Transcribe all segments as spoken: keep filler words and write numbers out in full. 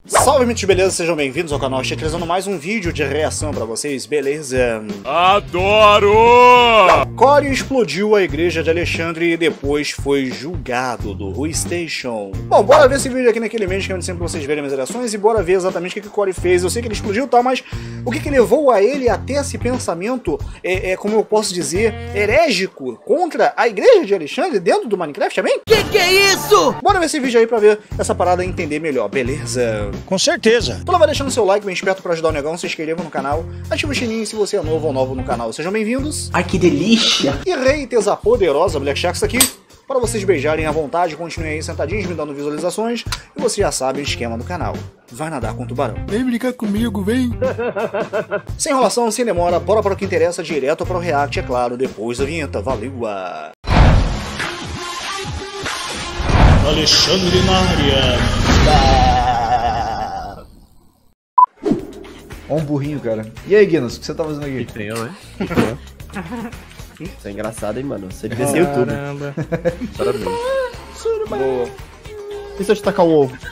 Salve, mitos, beleza? Sejam bem-vindos ao canal. Estou trazendo mais um vídeo de reação pra vocês, beleza? Adoro! Corey explodiu a igreja de Alexandre e depois foi julgado do Rui Station. Bom, bora ver esse vídeo aqui naquele mês que é onde sempre vocês verem minhas reações e bora ver exatamente o que, que o Corey fez. Eu sei que ele explodiu e tal, mas o que, que levou a ele a ter esse pensamento, é, é, como eu posso dizer, herégico contra a igreja de Alexandre dentro do Minecraft também? Que que é isso? Bora ver esse vídeo aí pra ver essa parada e entender melhor, beleza? Com certeza. Então vai deixando seu like bem esperto pra ajudar o negão, se inscreva no canal, ativa o sininho se você é novo ou novo no canal. Sejam bem-vindos. Ai, que delícia. E Reiteza poderosa, Black Sharks aqui, para vocês beijarem à vontade, continuem aí sentadinhos me dando visualizações, e você já sabe o esquema do canal. Vai nadar com o tubarão. Vem brincar comigo, vem. Sem enrolação, sem demora, bora para o que interessa, direto para o react, é claro, depois da vinheta. Valeu! -a. Alexandre na área. Ó um burrinho, cara. E aí, Guinness, o que você tá fazendo aqui? Tem eu, né? Isso é engraçado, hein, mano? Você devia ser YouTube. Parabéns. Boa. E se eu te tacar um ovo?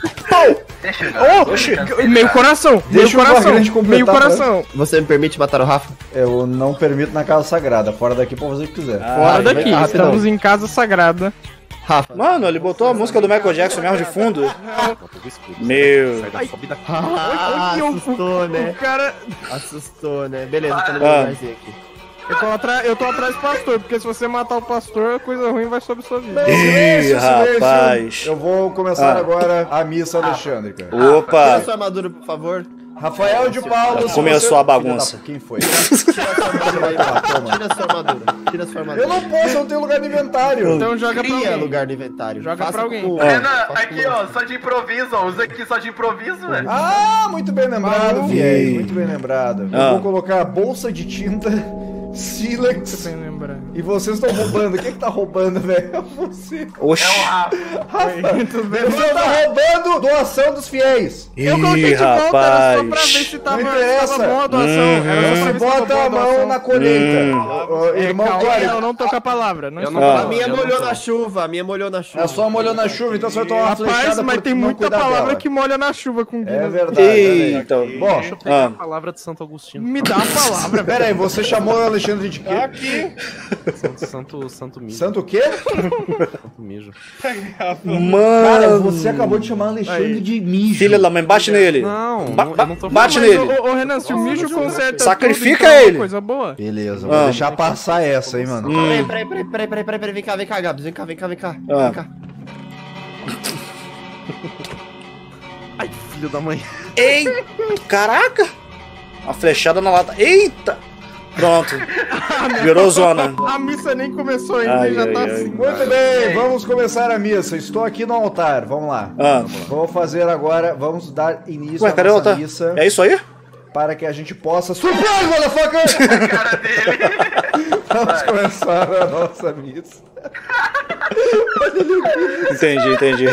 Oh, meio coração, meio Deixa o coração, Vagrante completar, meio coração. Você me permite matar o Rafa? Eu não permito na casa sagrada. Fora daqui pode fazer o que quiser. Fora vai daqui, cá, rapidão. estamos em casa sagrada. Rafa. Mano, ele botou a música do Michael Jackson mesmo de fundo. Meu. Ah, assustou, né? O cara... Assustou, né? Beleza, tô no meu Ah. lugarzinho aqui. Eu tô, atra... eu tô atrás do pastor, porque se você matar o pastor, coisa ruim vai sobre sua vida. Ih, Silêncio, silêncio. rapaz. Eu vou começar Ah. agora a missa Alexandre, cara. Tira Opa. sua armadura, por favor. Rafael de Paulo. se Começou você- a bagunça. Filha da- Quem foi? Tira sua armadura aí, Rafa. Tira sua armadura. Tira sua armadura. Eu não posso, eu não tenho lugar no inventário. Então joga pra Cria alguém. lugar no inventário. Joga Faça pra alguém. com- Ah. Renan, faça aqui com- ó, só de improviso, ó, usa aqui só de improviso, velho. Ah, muito bem lembrado, Maluco. fiéis. Muito bem lembrado. Eu Ah. vou colocar bolsa de tinta, sílex. Sem lembrar. E vocês estão roubando. Quem é que tá roubando, velho? É você. Oxi. Muito bem. Você tá roubando doação dos fiéis. Eu coloquei Ih, de volta, era só pra ver rapaz. se tava, Não se interessa. tava boa a doação. Era só pra Você ver se tava bota boa a mão doação. na colheita. Hum. Ô, ô, É, Irmão calma, Corey, eu não toco a palavra. Não estou- Ah. A minha molhou na chuva, a minha molhou na chuva. é só molhou na chuva, então você vai tomar uma Rapaz, flechada mas por tem não muita cuidar palavra dela. que molha na chuva com É Guinness. verdade. olha aí. Eita. Bom, Ah. Palavra de Santo Agostinho. Me dá a palavra, pera aí, você chamou o Alexandre de quê? Santo, santo, santo mijo. Santo o quê? Santo mijo. Cara, Mano. você acabou de chamar Alexandre de mijo. Filha da mãe, bate nele. Não, Ba- não- ba- eu não tô bate Mas, nele. ô, ô, Renan, se o mijo conserta Sacrifica tudo, então é uma ele. coisa boa. Beleza, vou Ah. deixar passar essa, hein, mano. Hum. Peraí, peraí, peraí, peraí, peraí, peraí, peraí, vem cá, vem cá, Gabs, vem cá, vem cá, vem cá. Ah. Vem cá. Ai, filho da mãe. Eita. Caraca. Uma flechada na lata. Eita. Pronto. Virou zona. A missa nem começou ainda Ai, e já ai, tá ai. assim. Muito bem, vamos começar a missa. Estou aqui no altar, vamos lá. Ah. Vou fazer agora, vamos dar início Ué, à cadê o nossa altar? missa É isso aí? para que a gente possa... Surprise, motherfucker! Cara dele. Vamos começar a nossa missa. Entendi, entendi.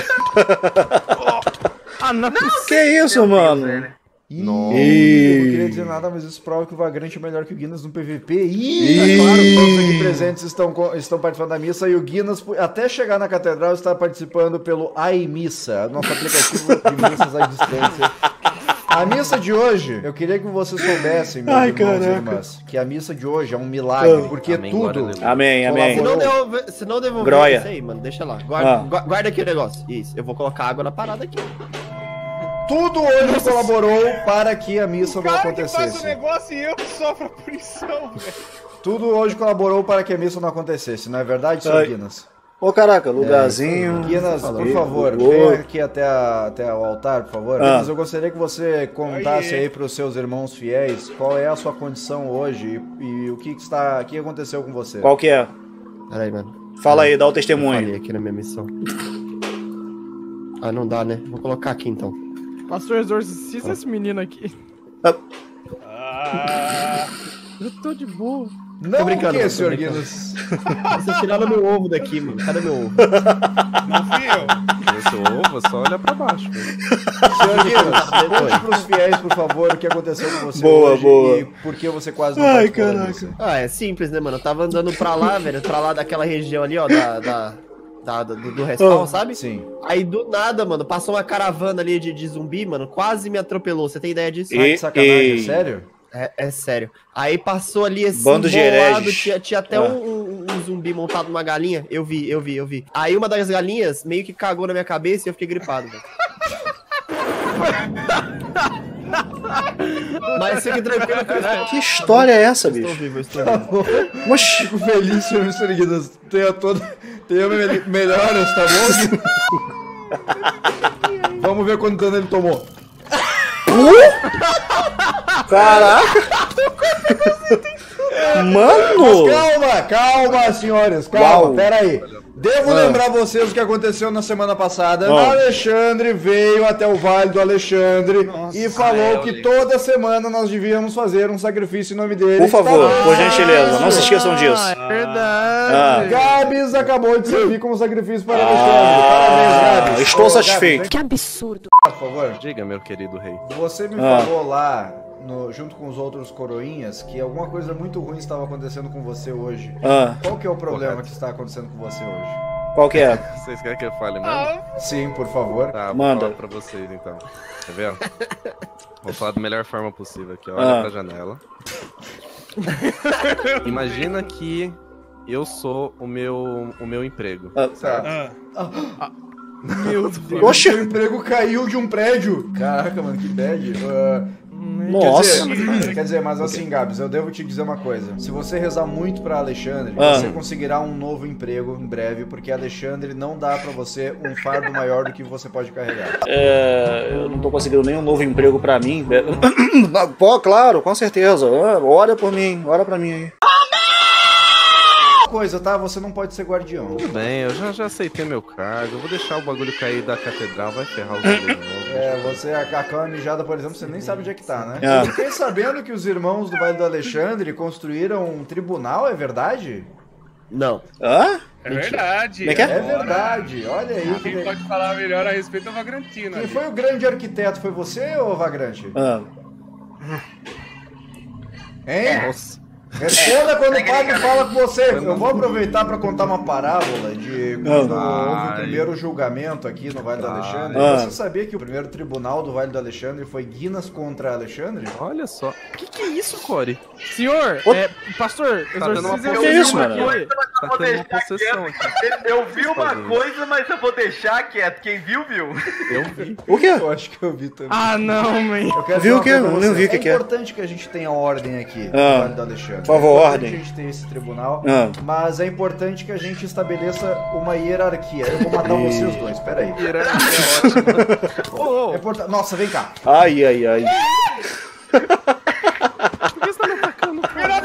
Ah, não. Que isso, mano? Ih, Nossa. eu não queria dizer nada, mas isso prova que o Vagrante é melhor que o Guinness no P V P. Ih, Ih. é claro, todos aqui presentes estão, co- estão participando da missa e o Guinness, até chegar na catedral, está participando pelo iMissa, nosso aplicativo de missas à distância. A missa de hoje, eu queria que vocês soubessem, meus Ai, irmãos e caraca. irmãs, que a missa de hoje é um milagre, porque Amém, glória a tudo... Deus. Amém, amém. Se não devolver, se não devolver Groia. isso aí, mano, deixa lá. Guarda, Ah. gua- guarda aqui o negócio. Isso, eu vou colocar água na parada aqui. Tudo hoje colaborou para que a missa não acontecesse. negócio e eu que sofro a punição, velho. Tudo hoje colaborou para que a missa não acontecesse, não é verdade, senhor Ai. Guinness? Ô, caraca, lugarzinho. Guinness, por favor, Ô. venha aqui até, a- até o altar, por favor. Ah. Guinness, eu gostaria que você contasse aí para os seus irmãos fiéis qual é a sua condição hoje e, e o que, que está, o que aconteceu com você. Qual que é? Pera aí, mano. Fala aí, dá o Eu falei testemunho. aqui na minha missão. Ah, não dá, né? Vou colocar aqui então. Pastor exorcista esse menino aqui. Ah. Eu tô de boa. Não, Tô brincando, o que, mano, tô senhor brincando. Guinness? Vocês tiraram meu ovo daqui, mano. Cadê meu ovo? Esse ovo é só olhar pra baixo. velho. Senhor Guinness, conte para os fiéis, por favor, o que aconteceu com você Boa, hoje boa. e por que você quase não Ai, participou da caraca. missa. Ah, é simples, né, mano? Eu tava andando pra lá, velho. Pra lá daquela região ali, ó, da... da... da, do, do respawn, Oh. sabe? Sim. Aí do nada, mano, passou uma caravana ali de, de zumbi, mano, quase me atropelou. Você tem ideia disso? Ai, E- que sacanagem, e- sério? É, é sério. Aí passou ali esse Bando de hereges. tinha, tinha até Ah. um, um- um zumbi montado numa galinha. Eu vi, eu vi, eu vi. Aí uma das galinhas meio que cagou na minha cabeça e eu fiquei gripado, velho. Mas fique tranquilo que eu estou, Que história é essa, estou bicho? vivo, eu estou vivo. Oxi. Fico feliz, senhor mister Guinness. Tenha toda. Tenha me- melhoras, tá bom? Vamos ver quanto dano ele tomou. Caraca! Mano! Calma, calma, senhores, calma, Uau. pera aí. Devo Ah. lembrar vocês o que aconteceu na semana passada. Ah. Alexandre veio até o Vale do Alexandre e falou que toda semana nós devíamos fazer um sacrifício em nome dele. Por favor, Está- por gentileza, não se esqueçam disso. Ah, é verdade. Ah. Gabs acabou de servir como sacrifício para Alexandre. Parabéns, Ah, Gabs. estou Ô, satisfeito. Gabs, Que absurdo. vem cá, por favor. Diga, meu querido rei. Você me Ah. falou lá, no- junto com os outros coroinhas, que alguma coisa muito ruim estava acontecendo com você hoje. Ah, Qual que é o problema que está acontecendo com você hoje? qual que é? Vocês querem que eu fale mesmo? Sim, por favor. Tá, vou Manda. falar pra vocês então. Tá vendo? Vou falar da melhor forma possível aqui. Olha Ah. pra janela. Imagina que eu sou o meu, o meu emprego. Ah, Tá. Meu Deus. Oxi! Seu emprego caiu de um prédio. Caraca, mano, que bad. Ah, Nossa! Quer dizer, quer dizer, mas assim, Gabs, eu devo te dizer uma coisa. Se você rezar muito pra Alexandre, Ah. você conseguirá um novo emprego em breve, porque Alexandre não dá pra você um fardo maior do que você pode carregar. É, eu não tô conseguindo nenhum novo emprego pra mim. Pô, claro, com certeza. Ah, Ora por mim, ora pra mim aí. Coisa, tá? Você não pode ser guardião. Tudo bem, eu já, já aceitei meu cargo. Eu vou deixar o bagulho cair da catedral, vai ferrar os bagulhos de novo. É, você, a, a cama mijada, por exemplo, você nem sabe onde é que tá, né? É. Eu fiquei sabendo que os irmãos do Vale do Alexandre construíram um tribunal, é verdade? Não. Hã? É verdade. Como é que é? É verdade, olha aí. que Quem le- pode falar melhor a respeito é o Vagrantino. Quem ali. foi o grande arquiteto? Foi você ou Vagrante? Ah, Hein? Nossa. Responda quando o padre fala com você. Eu vou aproveitar para contar uma parábola de quando Ah. houve o primeiro julgamento aqui no Vale do Alexandre. Ah. Você sabia que o primeiro tribunal do Vale do Alexandre foi Guinness contra Alexandre? Olha só. O que, que é isso, Core? Senhor, Ô- é, pastor, Tá tendo uma exorciza Que eu isso, vi mano? aqui. Tá vou tendo uma deixar possessão aqui. Eu vi uma Fazer isso. coisa, mas eu vou deixar quieto. Quem viu, viu. Eu vi. o quê? Eu acho que eu vi também. Ah, não, man. Eu quero Viu dizer o uma quê? coisa pra Eu não você. vi o que é que é. importante que a gente tenha ordem aqui Ah. no Vale do Alexandre. Por favor, é importante ordem. que a gente tenha esse tribunal, Ah. mas é importante que a gente estabeleça uma hierarquia. Eu vou matar vocês dois, peraí. Ô, ô, É importa- Nossa, vem cá. Ai, ai, ai. por que você tá me atacando, cara?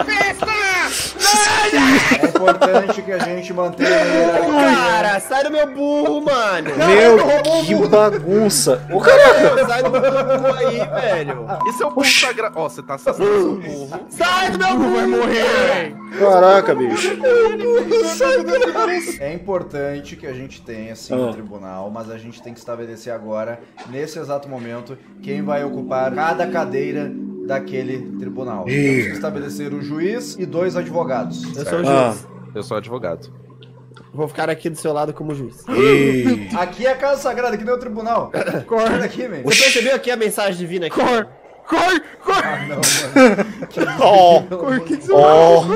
É importante que a gente mantenha a hierarquia. Cara, sai do meu burro, mano. Meu, que bagunça. Ô, caraca. Sai do meu burro aí, velho. Esse é o burro sagrado. Ó, você tá assassinando o burro. Sai do meu burro. Vai morrer, velho. Caraca, bicho. É importante que a gente tenha sim um Ah. tribunal, mas a gente tem que estabelecer agora, nesse exato momento, quem vai ocupar cada cadeira daquele tribunal. Temos que estabelecer um juiz e dois advogados. Eu sou o Ah. juiz. Eu sou advogado. Vou ficar aqui do seu lado como juiz. Ih. Aqui é a casa sagrada, aqui não é o tribunal. Corre daqui, man. Você percebeu aqui a mensagem divina aqui? Cor, cor, cor. Ah, não, mano. Ó, Pelo amor de ó.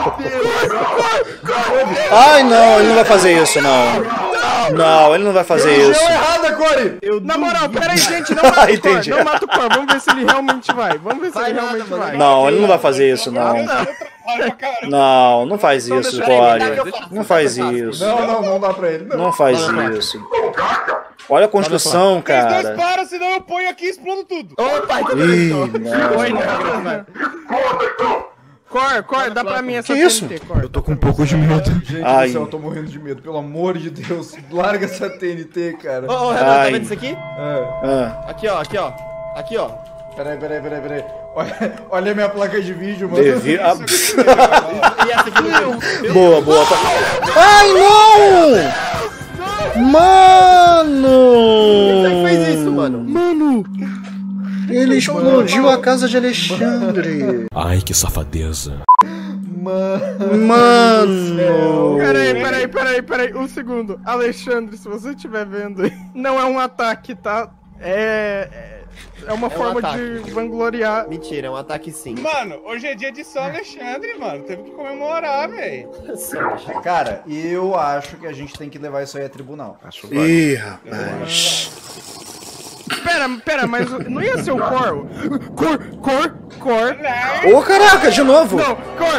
Ai, não, ele não vai fazer isso, não. Não, ele não vai fazer Religião isso. errada, Core! Na moral, peraí, gente, não mata o Cor. Entendi. Não mata o Cor. Vamos ver se ele realmente vai. Vamos ver se Vai ele nada, realmente mano. vai. Não, ele não vai fazer isso, não. Não, não faz isso, Core. Não faz isso. Não, não, não dá pra ele. Não. Não faz isso. Olha a construção, Vocês dois cara. param, senão eu ponho aqui e explodo tudo. Ô, pai, Ih, Oi, não. não. Cor, Cor, dá pra mim essa Que isso? T N T, Cor. Tô com um pouco de medo. Gente Ai. do céu, eu tô morrendo de medo. Pelo amor de Deus, larga essa T N T, cara. Ô, ô, Renato, tá Ai. vendo isso aqui? Ah, Ah, Aqui, ó, aqui, ó. Aqui, ó. peraí, peraí, peraí, peraí. Olha, olha a minha placa de vídeo, mano. devi... ah, E essa aqui no meu. boa, boa. Tá... Ai, não! Mano! Quem fez isso, mano? Mano! Ele explodiu a casa de Alexandre. Ai, que safadeza. Mano. Mano. Peraí, peraí, peraí, peraí, um segundo. Alexandre, se você estiver vendo aí, não é um ataque, tá? É. É, é uma É um forma ataque. de vangloriar. Mentira, é um ataque sim. Mano, hoje é dia de São Alexandre, mano. Teve que comemorar, velho. Cara, eu acho que a gente tem que levar isso aí a tribunal. Acho válido. Ih, rapaz. Pera, pera, mas não ia ser o Cor? Cor, Cor, Cor. Ô, caraca, de novo. Não, Cor,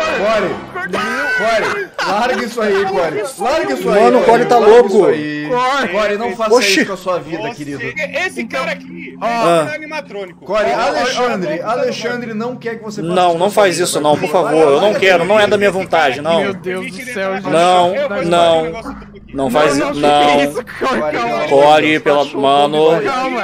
Cor. Core, Core, larga isso aí, Core. Larga isso aí. Mano, o Core tá larga louco. Isso aí. Core. Core, não faça Oxi. isso com a sua vida, Você- querido. Esse cara aqui Ah. é animatrônico. Core, Ó, ó, ó, Alexandre, ó, ó, ó, Alexandre não quer que você faça Não, isso não com a sua faz vida. isso não, por favor. Eu não quero, não é da minha vontade, não. Meu Deus do céu, gente. Não, Eu vou não. fazer um negócio tudo aqui. Não faz não, isso, que não. isso, Cor, Core, calma. Core, pela... Mano. Calma.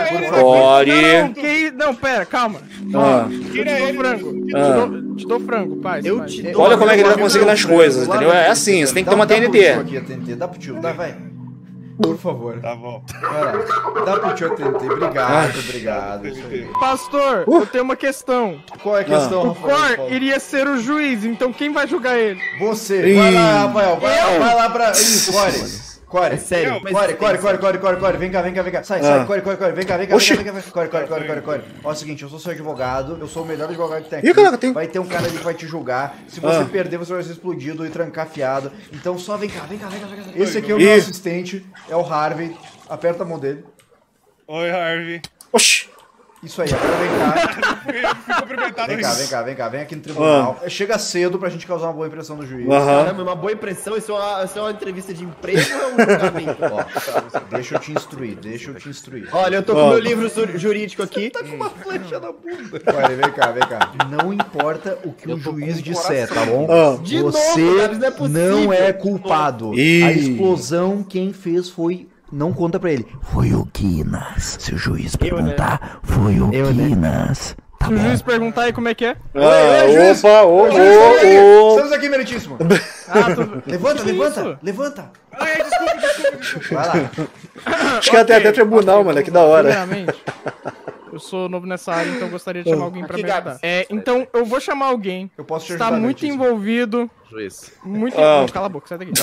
Core. Não, que... não, pera, calma. Ah. Tira Te dou ele. frango. Te, Ah. dou, te dou frango, pai. Eu pai. te dou. Olha como é que ele tá conseguindo as coisas, entendeu? É assim, você tem que ter uma Dá- T N Dá pro tio T. aqui a T N T, dá pro tio, dá, vai. Por favor. Tá bom. Vai lá. Dá pro tio a T N T, obrigado, obrigado. Isso aí. Pastor, Uh. eu tenho uma questão. Qual é a questão, O Rafael? Cor Fala. iria ser o juiz, então quem vai julgar ele? Você, Ih. vai lá, Rafael, vai, vai lá pra... Ih, Core. Core, É sério, mas Core, tem Core, que Core, Core, Core, Core, vem cá, vem cá, vem cá. Sai, Ah. sai, Core, Core, Core, vem cá, vem cá, Oxi. vem cá, vem cá. Core, Core, Core, Core, Core. Ó, é o seguinte, eu sou seu advogado, eu sou o melhor advogado que tem aqui. Ih, caraca, tem- Vai ter um cara ali que vai te julgar. Se você Ah. perder, você vai ser explodido e trancafiado. Então só vem cá, vem cá, vem cá, vem cá. Esse aqui é o Ih. meu assistente, é o Harvey. Aperta a mão dele. Oi, Harvey. Oxi. Isso aí, agora vem cá. Eu fui cumprimentado Vem cá, nisso. vem cá, vem cá, vem aqui no tribunal. Chega cedo pra gente causar uma boa impressão no juiz. Aham. Caramba, uma boa impressão. Isso é uma, isso é uma entrevista de emprego ou é um julgamento? Ó, deixa eu te instruir, deixa eu te instruir. Olha, eu tô com Ó. meu livro ju- jurídico aqui. Tá com uma flecha na bunda. Olha, vem cá, vem cá. Não importa o que o juiz disser, tá bom? Ah. De novo, Você Gabs, não é possível. não é culpado. Ih. A explosão quem fez foi... Não conta pra ele. Foi o Guinness. Se o juiz perguntar, foi o Eu, né? Guinness. Tá Se o bom. juiz perguntar aí como é que é. Ah, Oi, juiz. opa, ô, Oi, juiz, estamos aqui. ô, ô. Estamos aqui, meritíssimo. Ah, tudo... Levanta, Que levanta, isso? levanta. Ai, desculpa, desculpa, desculpa. Vai lá. Acho que até até tribunal, mano, que da hora. Primeiramente, eu sou novo nessa área, então eu gostaria de chamar alguém pra Aqui, me ajudar. Gabs. É, então eu vou chamar alguém Eu posso que te está ajudar, muito meritíssimo. envolvido, Juiz. muito... Ah. Não, cala a boca, sai daqui.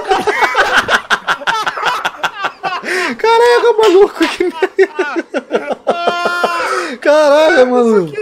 Caraca, maluco. Que merda. Caraca, maluco.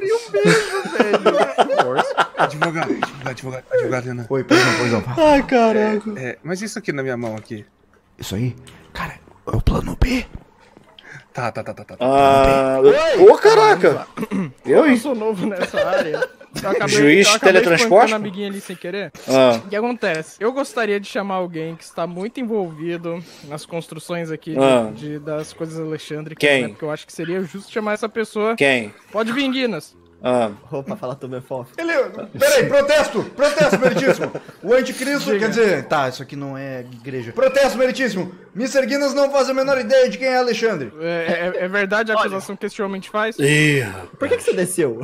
Advogado, advogado, advogado, advogado, Renan. Oi, pois não, pois não. Ai, caraca. É, mas isso aqui na minha mão aqui. Isso aí, cara, é o plano B. Tá, tá, tá, tá, tá. Ah, ô, caraca. Eu, Eu hein? sou novo nessa área. Eu acabei, Juiz eu acabei teletransporte? espancando a amiguinha ali sem querer. Ah, O que acontece? Eu gostaria de chamar alguém que está muito envolvido nas construções aqui de- Ah. de- das coisas Alexandre. Quem? Né? Porque eu acho que seria justo chamar essa pessoa. quem? Pode vir, Guinness. Ah, Opa, fala tu, meu fofo. Ele... Peraí, protesto! Protesto, meritíssimo! O anticristo, quer dizer... Tá, isso aqui não é igreja. Protesto, meritíssimo! mister Guinness não faz a menor ideia de quem é Alexandre. É, é- é verdade a acusação que esse homem te faz? ih, Por que, que você desceu?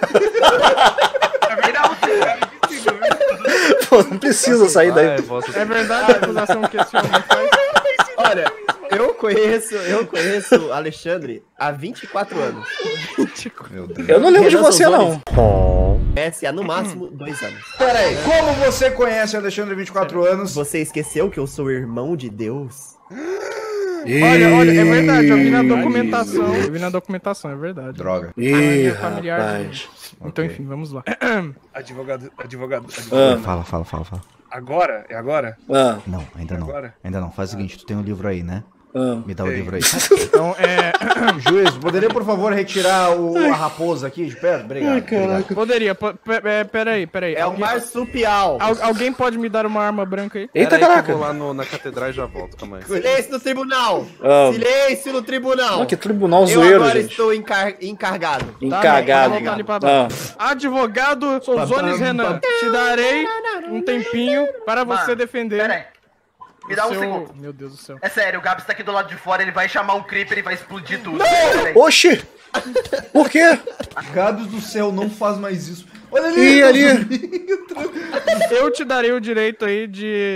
pô, não precisa sair Ah, daí. é, vossa É verdade a acusação que esse homem faz? Olha, eu conheço, eu conheço Alexandre há vinte e quatro anos. Meu Deus. Eu não lembro de Renan você, não. Conhece há no máximo dois anos. Peraí, como você conhece Alexandre vinte e quatro anos? Você esqueceu que eu sou irmão de Deus? Olha, olha, é verdade, eu vi na documentação. Eu vi na documentação, é verdade. Droga. Ih, é familiar de- rapaz. Então, enfim, vamos lá. Advogado, advogado, Ah, advogado. Fala, fala, fala, fala. Agora? É agora? ah, Não, ainda não. Agora? Ainda não. Faz o seguinte, tu tem um livro aí, né? ah. Me dá o Tem. livro aí. Então, é. Juiz, poderia, por favor, retirar o, a raposa aqui de perto? Obrigado. obrigado. Poderia, po- pe- é, peraí, peraí. É o Alguém, marsupial. al- alguém pode me dar uma arma branca aí? Eita, Pera aí que eu caraca. vou lá no- na catedral e já volto, calma aí. Silêncio no tribunal! Ah. Silêncio no tribunal! Ah, que tribunal eu zoeiro, agora gente. estou encar encarregado. Tá, Encagado. não, vou voltar ali pra Ah, baixo. Advogado Souzones Renan, te darei um tempinho para você Mano, defender. Pera aí. Me dá o um seu... segundo. Meu Deus do céu. É sério, o Gabs tá aqui do lado de fora, ele vai chamar um creeper e vai explodir tudo. Pera aí. oxi. Por quê? Gabs do céu, não faz mais isso. Olha ali. Ih, ali. Eu te darei o direito aí de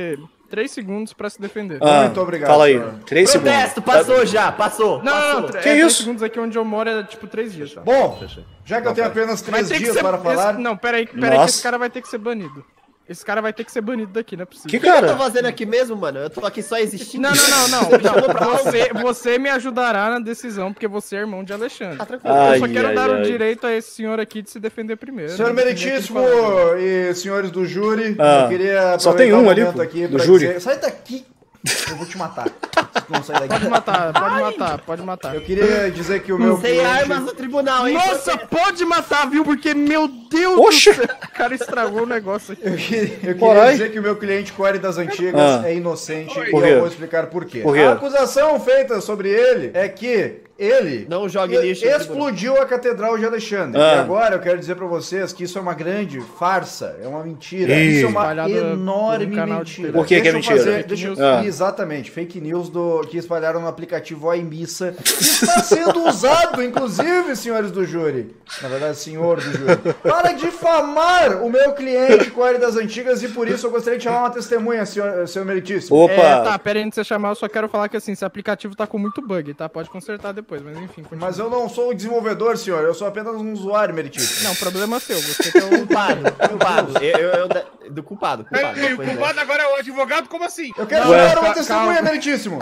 três segundos pra se defender. Ah, Muito obrigado, Fala aí. senhor. três segundos. Protesto, passou já, passou. Não, não, não. passou. É, Que três isso? segundos aqui onde eu moro é tipo três dias. Tá? Bom, já que eu tenho apenas Vai três ter que dias ser- para esse- falar... Não, peraí, peraí que Nossa. esse cara vai ter que ser banido. Esse cara vai ter que ser banido daqui, não é possível. Que O que eu tô cara? fazendo aqui mesmo, mano? Eu tô aqui só existindo. Não, não, não, não. não. Você, você me ajudará na decisão, porque você é irmão de Alexandre. Tá tranquilo. Ai, eu só quero ai, dar o ai. direito a esse senhor aqui de se defender primeiro. Senhor Não defender Meritíssimo aquele falando. e senhores do júri, Ah, eu queria só aproveitar tem um o ali, momento pô, aqui do pra júri. dizer... Sai daqui, eu vou te matar. Se tu não sair Pode daqui. matar, pode matar, pode matar. Eu queria dizer que o meu Sem cliente... armas no tribunal, hein? Nossa, pode matar, viu? Porque, meu Deus Oxe. do céu, o cara estragou o negócio aqui. Eu queria, eu queria Corai. dizer que o meu cliente Core das Antigas Ah. é inocente e Por quê? eu vou explicar por quê. Por quê? A acusação feita sobre ele é que ele Não jogue e- lixo no explodiu a Catedral de Alexandre. Ah. E agora eu quero dizer pra vocês que isso é uma grande farsa, é uma mentira. Ih. Isso é uma Espalhado enorme por um canal de mentira. T V. Por que que é Deixa eu mentira? fazer- deixa eu- Ah. Exatamente, fake news do, que espalharam no aplicativo iMissa, que está sendo usado, inclusive, senhores do júri, na verdade, senhor do júri, para difamar o meu cliente Core das Antigas, e por isso eu gostaria de chamar uma testemunha, senhor, senhor Meritíssimo. Opa! É, tá, pera aí, antes de você chamar, eu só quero falar que assim, esse aplicativo tá com muito bug, tá? Pode consertar depois, mas enfim, continua. Mas eu não sou o desenvolvedor, senhor, eu sou apenas um usuário, Meritíssimo. Não, problema seu, você que é o... Culpado, culpado. Eu, eu, eu da- do culpado, culpado. E o Pois é. culpado agora é o advogado? Como assim? Eu quero Ué, chamar uma ca- testemunha, calma. Meritíssimo.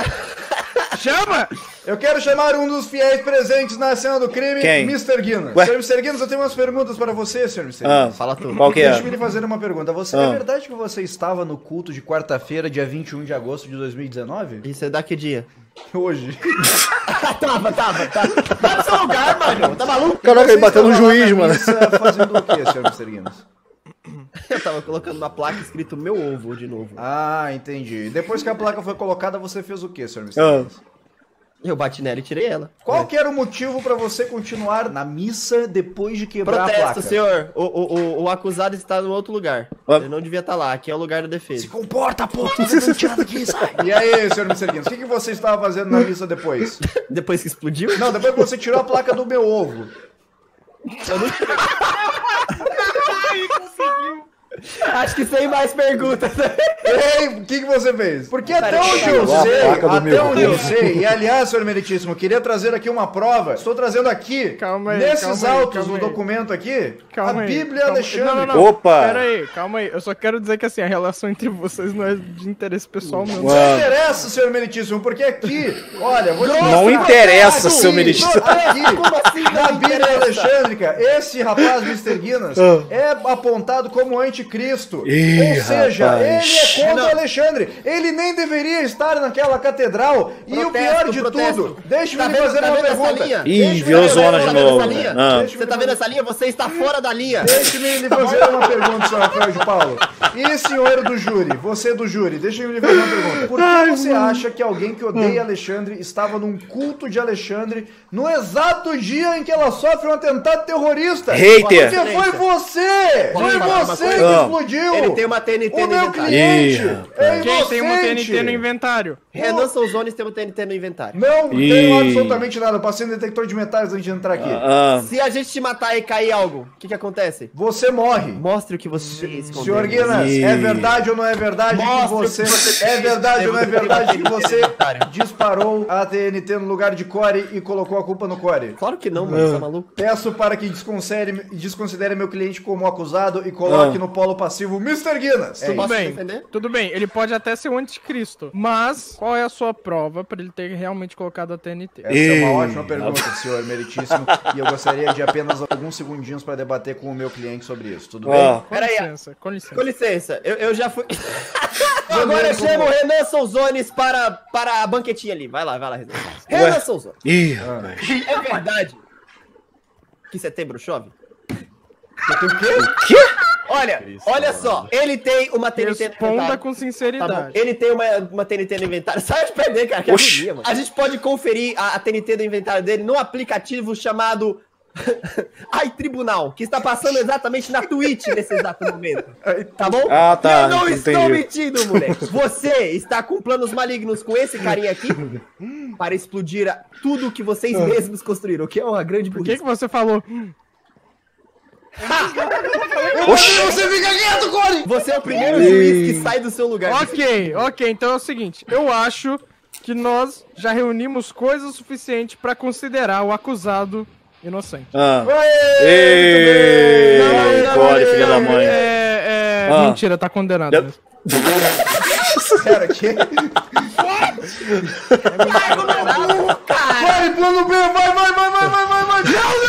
Chama! Eu quero chamar um dos fiéis presentes na cena do crime, Quem? mister Guinness. Ué? senhor mister Guinness, eu tenho umas perguntas para você, senhor mister Ah, Guinness. Fala tudo. qual que é? Deixa-me lhe fazer uma pergunta. Você, Ah. É verdade que você estava no culto de quarta-feira, dia vinte e um de agosto de dois mil e dezenove? Isso é daqui dia. Hoje. tava, tava, tava. Vai pro seu lugar, mano. Tá maluco? Caraca, Você ele bateu no estava lá juiz, na mano. missa fazendo o quê, senhor mister Guinness? Eu tava colocando uma placa escrito meu ovo de novo. Ah, entendi. Depois que a placa foi colocada, você fez o quê, senhor mister Ah. Guinness? Eu bati nela e tirei ela. Qual que era o motivo para você continuar na missa depois de quebrar a Protesto, placa? senhor. O, o, o, o acusado está no outro lugar. Ah. Ele não devia estar lá. Aqui é o lugar da defesa. Se comporta, pô! Tô sendo tirado aqui, sai! E aí, senhor mister Guinness, o que, que você estava fazendo na missa depois? Depois que explodiu? Não, depois que você tirou a placa do meu ovo. Ai, conseguiu. Acho que sem mais perguntas. Ei, o que, que você fez? Porque até onde eu Tirou a sei, placa do até meu onde eu ovo. sei, e aliás, senhor Meritíssimo, eu queria trazer aqui uma prova. Estou trazendo aqui, Calma aí, nesses calma aí, autos calma do aí. documento aqui, Calma a aí, Bíblia calma- Alexandre. Não, não, não. Opa! Pera aí, calma aí. Eu só quero dizer que assim, a relação entre vocês não é de interesse pessoal, não. Não Ué. interessa, senhor Meritíssimo, porque aqui, olha, vou te Não mostrar interessa, aqui, seu Meritíssimo. Aqui, assim não na Bíblia interessa? Alexandrica, esse rapaz, mister Guinness, Ah. é apontado como anticristo. Ih, Ou seja, rapaz. ele é contra Alexandre. Ele nem deveria estar naquela catedral. e o Protesto, pior de protesto. tudo, deixa-me Tá lhe vendo- fazer tá uma vendo essa pergunta. linha? Ih, Deixa-me virou lhe fazer zona uma de pergunta. novo. Essa linha? Ah. Você tá vendo essa linha? Você está fora da linha. Deixe-me lhe fazer uma pergunta, senhor Rafael de Paulo. E senhor do júri, você do júri, deixe-me lhe fazer uma pergunta. Por que você acha que alguém que odeia Alexandre estava num culto de Alexandre no exato dia em que ela sofre um atentado terrorista? Hater. Porque foi você! Posso Foi falar uma você coisa? que Ah. explodiu! Ele tem uma T N T O no meu inventário. cliente Ih, é Quem tem uma T N T no inocente! inventário? Renan Souzones tem uma T N T no inventário. Não Ih. tenho absolutamente nada. Eu passei no detector de metais antes de entrar aqui. Ah, Se a gente te matar e cair algo, o que que acontece? Você morre. Mostre o que você escondeu. Senhor Guinness, Ih. é verdade ou não é verdade que Mostre você... o que você É fez. verdade ou não é Teve verdade que uma você inventário. disparou a T N T no lugar de Core e colocou a culpa no Core? Claro que não, mano. Você é maluco? Peço para que desconsidere, desconsidere meu cliente como acusado e coloque Ah. no polo passivo mister Guinness. É Tudo Posso bem, defender? tudo bem. Ele pode até ser o anticristo, mas qual é a sua prova pra ele ter realmente colocado a T N T? Essa é uma Ih. ótima pergunta, senhor meritíssimo, e eu gostaria de apenas alguns segundinhos para debater com o meu cliente sobre isso, tudo bem? ah. Com Pera aí. licença, com licença. Com licença, eu, eu já fui. Agora eu chamo o Renan Souzones para, para a banquetinha ali. Vai lá, vai lá, Renan. Renan Souzones. Ih, rapaz. É verdade que em setembro chove? Que? Olha, olha só. Ele tem uma T N T no Responda inventário. com Tá bom? sinceridade. Ele tem uma, uma T N T no inventário. Sai de perder, cara. Que Oxi. agonia, mano. A gente pode conferir a, a T N T do inventário dele no aplicativo chamado iTribunal, que está passando exatamente na Twitch nesse exato momento. Tá bom? Ah, tá, Eu não entendi. estou mentindo, moleque. Você está com planos malignos com esse carinha aqui para explodir a- tudo que vocês mesmos construíram, o que é uma grande Por que, burrice. que você falou? Oxi! Você fica quieto, Core! Você é o primeiro juiz que sai do seu lugar. Ok, ok, então é o seguinte, eu acho que nós já reunimos coisas suficientes pra considerar o acusado inocente. Ah. Ei, Ei, Core, filha da mãe. É, é... Ah. Mentira, tá condenado. Eu- mesmo. Pera, que? Vai, plano B, vai, vai, vai, vai, vai, vai, vai!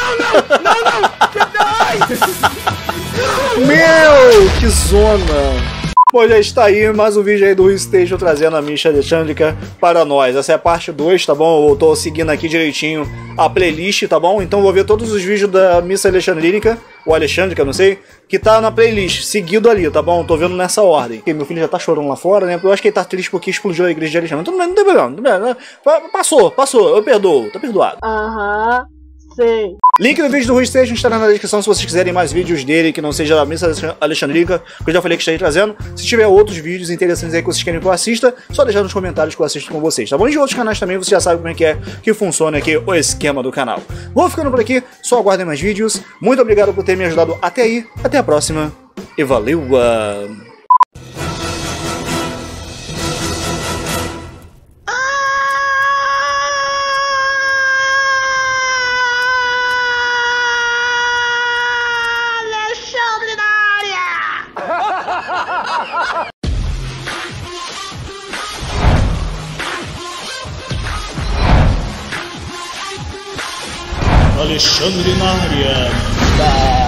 Meu, que zona! Bom, já está aí mais um vídeo aí do Station trazendo a Misha Alexandrica para nós. Essa é a parte dois, tá bom? Eu tô seguindo aqui direitinho a playlist, tá bom? Então vou ver todos os vídeos da Missa Alexandrínica, ou Alexandrica, não sei, que tá na playlist, seguido ali, tá bom? Tô vendo nessa ordem. E meu filho já tá chorando lá fora, né? Eu acho que ele tá triste porque explodiu a igreja de Alexandre. Então não tem problema, não tem problema. Passou, passou, eu perdoo, tá perdoado. Aham, sei. Link no vídeo do Rui Station estará na descrição se vocês quiserem mais vídeos dele que não seja da Missa Alexandrica, que eu já falei que estarei trazendo. Se tiver outros vídeos interessantes aí que vocês querem que eu assista, só deixar nos comentários que eu assisto com vocês, tá bom? E de outros canais também, você já sabe como é que é que funciona aqui o esquema do canal. Vou ficando por aqui, só aguardem mais vídeos. Muito obrigado por ter me ajudado até aí, até a próxima e valeu! Uh... Alexandre na área.